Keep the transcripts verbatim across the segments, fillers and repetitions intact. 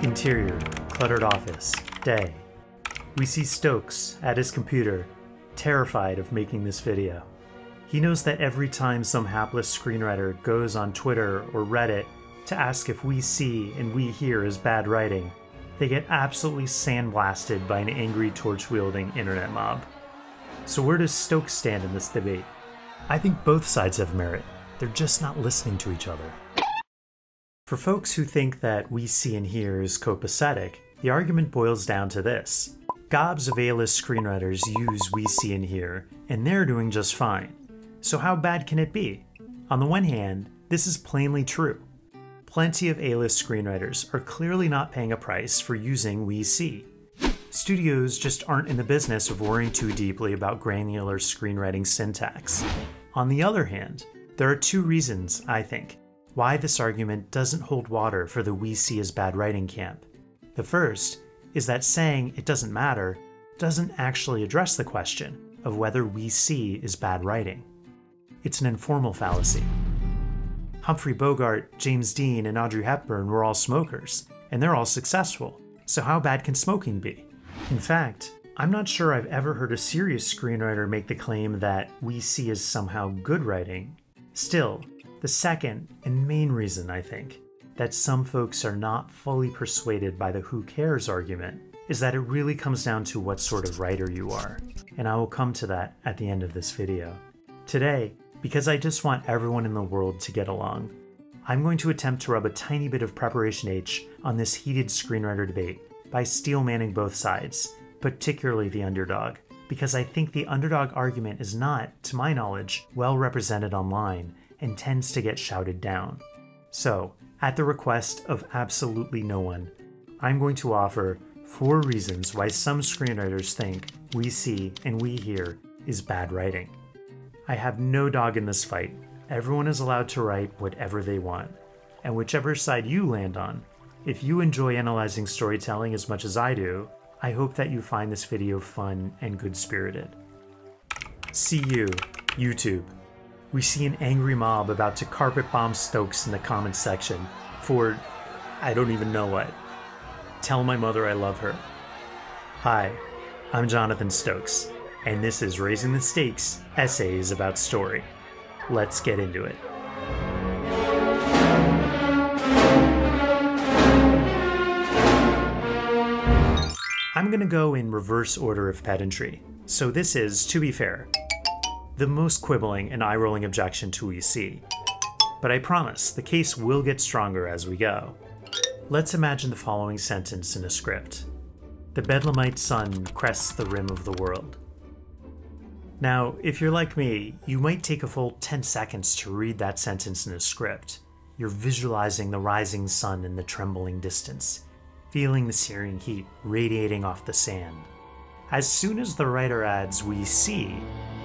Interior, cluttered office, day. We see Stokes at his computer, terrified of making this video. He knows that every time some hapless screenwriter goes on Twitter or Reddit to ask if we see and we hear is bad writing, they get absolutely sandblasted by an angry torch-wielding internet mob. So where does Stokes stand in this debate? I think both sides have merit. They're just not listening to each other. For folks who think that we see and hear is copacetic, the argument boils down to this. Gobs of A-list screenwriters use we see and hear, and they're doing just fine. So how bad can it be? On the one hand, this is plainly true. Plenty of A-list screenwriters are clearly not paying a price for using we see. Studios just aren't in the business of worrying too deeply about granular screenwriting syntax. On the other hand, there are two reasons, I think, why this argument doesn't hold water for the we see is bad writing camp. The first is that saying it doesn't matter doesn't actually address the question of whether we see is bad writing. It's an informal fallacy. Humphrey Bogart, James Dean, and Audrey Hepburn were all smokers, and they're all successful, so how bad can smoking be? In fact, I'm not sure I've ever heard a serious screenwriter make the claim that we see is somehow good writing. Still, the second and main reason, I think, that some folks are not fully persuaded by the who cares argument is that it really comes down to what sort of writer you are, and I will come to that at the end of this video. Today, because I just want everyone in the world to get along, I'm going to attempt to rub a tiny bit of Preparation H on this heated screenwriter debate by steel-manning both sides, particularly the underdog, because I think the underdog argument is not, to my knowledge, well represented online and tends to get shouted down. So, at the request of absolutely no one, I'm going to offer four reasons why some screenwriters think we see and we hear is bad writing. I have no dog in this fight. Everyone is allowed to write whatever they want. And whichever side you land on, if you enjoy analyzing storytelling as much as I do, I hope that you find this video fun and good-spirited. See you, YouTube. We see an angry mob about to carpet bomb Stokes in the comments section for, I don't even know what. Tell my mother I love her. Hi, I'm Jonathan Stokes, and this is Raising the Stakes, Essays About Story. Let's get into it. I'm gonna go in reverse order of pedantry, so this is, to be fair, the most quibbling and eye-rolling objection to we see. But I promise, the case will get stronger as we go. Let's imagine the following sentence in a script. The Bedlamite sun crests the rim of the world. Now, if you're like me, you might take a full ten seconds to read that sentence in a script. You're visualizing the rising sun in the trembling distance, feeling the searing heat radiating off the sand. As soon as the writer adds we see,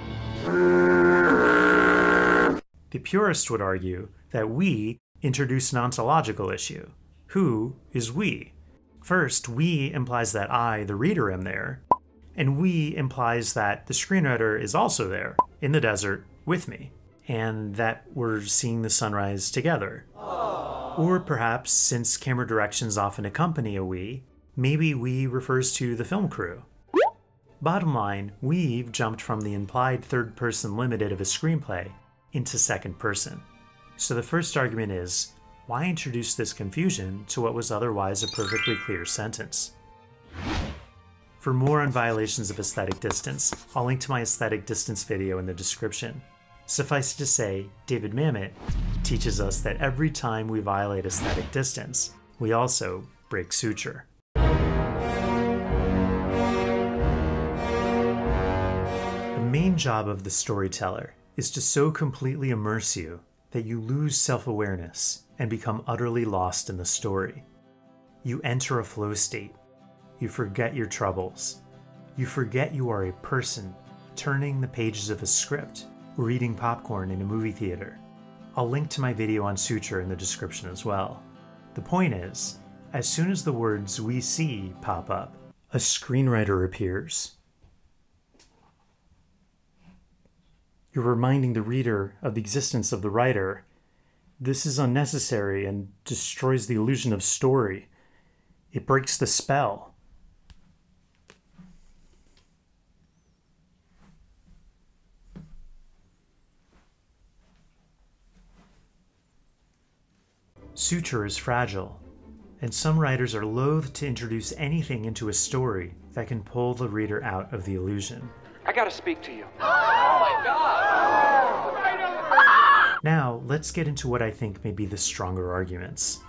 the purist would argue that we introduce an ontological issue. Who is we? First, we implies that I, the reader, am there, and we implies that the screenwriter is also there, in the desert, with me, and that we're seeing the sunrise together. Aww. Or perhaps, since camera directions often accompany a we, maybe we refers to the film crew. Bottom line, we've jumped from the implied third-person limited of a screenplay into second person. So the first argument is, why introduce this confusion to what was otherwise a perfectly clear sentence? For more on violations of aesthetic distance, I'll link to my aesthetic distance video in the description. Suffice it to say, David Mamet teaches us that every time we violate aesthetic distance, we also break suture. The main job of the storyteller is to so completely immerse you that you lose self-awareness and become utterly lost in the story. You enter a flow state. You forget your troubles. You forget you are a person turning the pages of a script or eating popcorn in a movie theater. I'll link to my video on suture in the description as well. The point is, as soon as the words we see pop up, a screenwriter appears. You're reminding the reader of the existence of the writer. This is unnecessary and destroys the illusion of story. It breaks the spell. Suture is fragile, and some writers are loath to introduce anything into a story that can pull the reader out of the illusion. I gotta speak to you. Oh my God! Now, let's get into what I think may be the stronger arguments.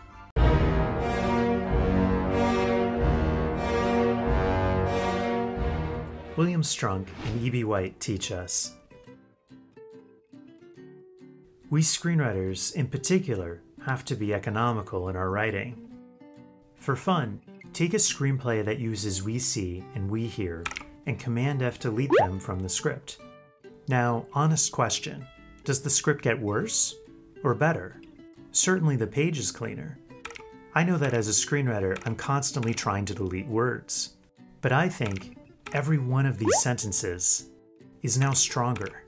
William Strunk and E B White teach us. We screenwriters, in particular, have to be economical in our writing. For fun, take a screenplay that uses we see and we hear, and Command F delete them from the script. Now, honest question, does the script get worse or better? Certainly the page is cleaner. I know that as a screenwriter, I'm constantly trying to delete words, but I think every one of these sentences is now stronger.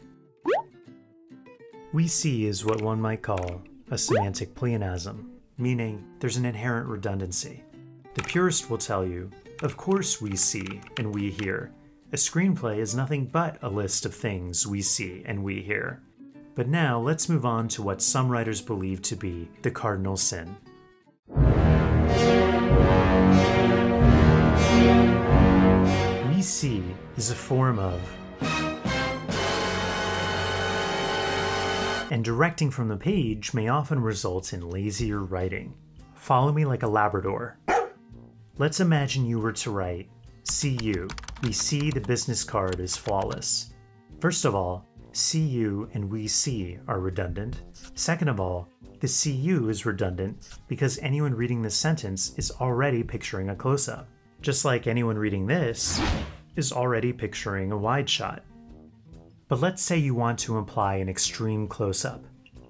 We see is what one might call a semantic pleonasm, meaning there's an inherent redundancy. The purist will tell you, of course we see and we hear. A screenplay is nothing but a list of things we see and we hear. But now let's move on to what some writers believe to be the cardinal sin. We see is a form of, and directing from the page may often result in lazier writing. Follow me like a Labrador. Let's imagine you were to write, see you, we see the business card is flawless. First of all, see you and we see are redundant. Second of all, the see you is redundant because anyone reading this sentence is already picturing a close-up. Just like anyone reading this is already picturing a wide shot. But let's say you want to imply an extreme close-up.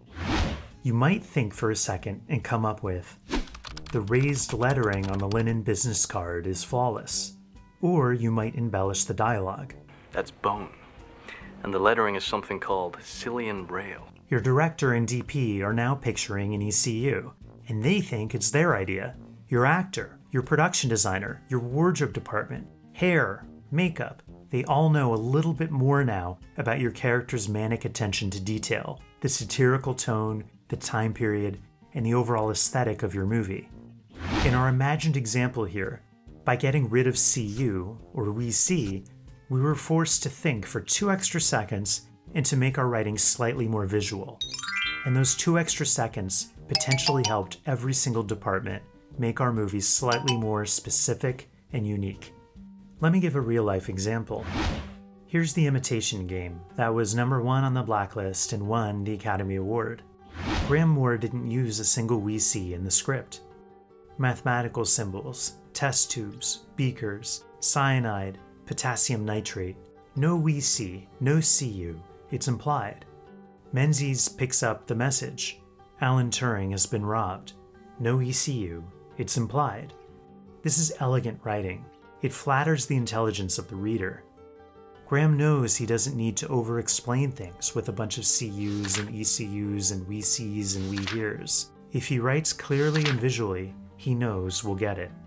You might think for a second and come up with, the raised lettering on the linen business card is flawless. Or you might embellish the dialogue. That's bone. And the lettering is something called Cillian Rail. Your director and D P are now picturing an E C U, and they think it's their idea. Your actor, your production designer, your wardrobe department, hair, makeup, they all know a little bit more now about your character's manic attention to detail, the satirical tone, the time period, and the overall aesthetic of your movie. In our imagined example here, by getting rid of see you, or we see, we were forced to think for two extra seconds and to make our writing slightly more visual. And those two extra seconds potentially helped every single department make our movies slightly more specific and unique. Let me give a real-life example. Here's The Imitation Game, that was number one on the blacklist and won the Academy Award. Graham Moore didn't use a single we see in the script. Mathematical symbols, test tubes, beakers, cyanide, potassium nitrate. No we see, no see you, it's implied. Menzies picks up the message. Alan Turing has been robbed. No E C U, it's implied. This is elegant writing. It flatters the intelligence of the reader. Graham knows he doesn't need to over-explain things with a bunch of C Us and E C Us and we sees and we hears. If he writes clearly and visually, he knows we'll get it.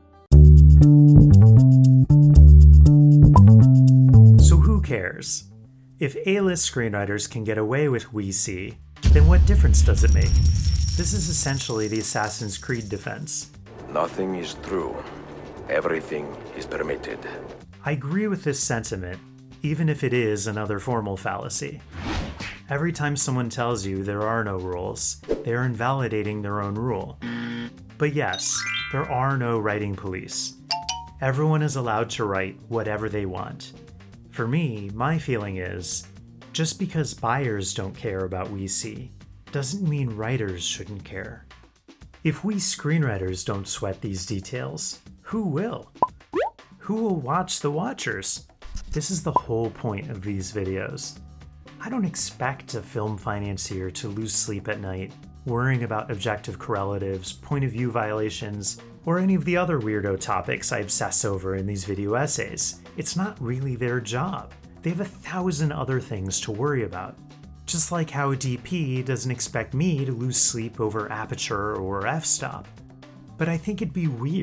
So who cares? If A-list screenwriters can get away with we see, then what difference does it make? This is essentially the Assassin's Creed defense. Nothing is true. Everything is permitted. I agree with this sentiment, even if it is another formal fallacy. Every time someone tells you there are no rules, they are invalidating their own rule. But yes, there are no writing police. Everyone is allowed to write whatever they want. For me, my feeling is, just because buyers don't care about we see, doesn't mean writers shouldn't care. If we screenwriters don't sweat these details, who will? Who will watch the watchers? This is the whole point of these videos. I don't expect a film financier to lose sleep at night worrying about objective correlatives, point of view violations, or any of the other weirdo topics I obsess over in these video essays. It's not really their job. They have a thousand other things to worry about. Just like how a D P doesn't expect me to lose sleep over aperture or f-stop. But I think it'd be weird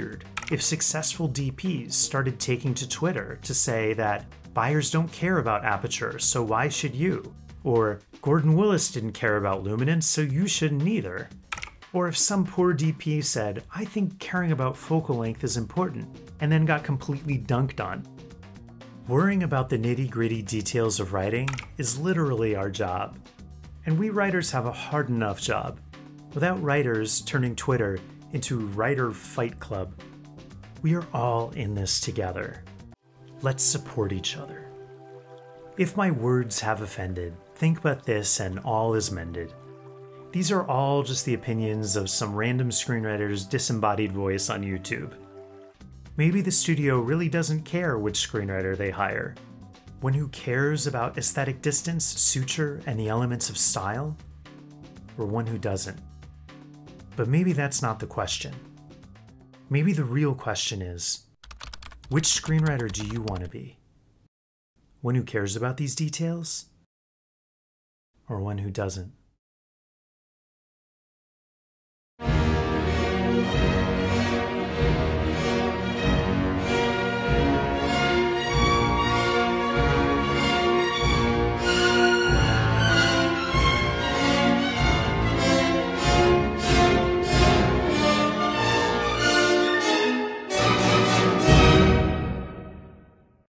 If successful D Ps started taking to Twitter to say that buyers don't care about aperture, so why should you? Or Gordon Willis didn't care about luminance, so you shouldn't either. Or if some poor D P said, I think caring about focal length is important, and then got completely dunked on. Worrying about the nitty-gritty details of writing is literally our job. And we writers have a hard enough job, without writers turning Twitter into Writer Fight Club. We are all in this together. Let's support each other. If my words have offended, think but this and all is mended. These are all just the opinions of some random screenwriter's disembodied voice on YouTube. Maybe the studio really doesn't care which screenwriter they hire. One who cares about aesthetic distance, suture, and the elements of style? Or one who doesn't? But maybe that's not the question. Maybe the real question is, which screenwriter do you want to be? One who cares about these details? Or one who doesn't?